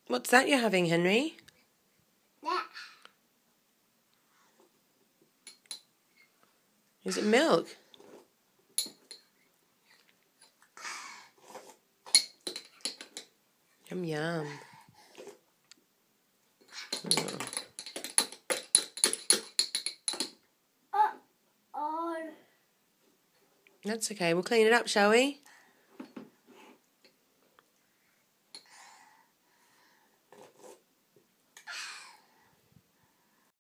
What's that you're having, Henry? That. Is it milk? Yum, yum. Oh. That's okay. We'll clean it up, shall we?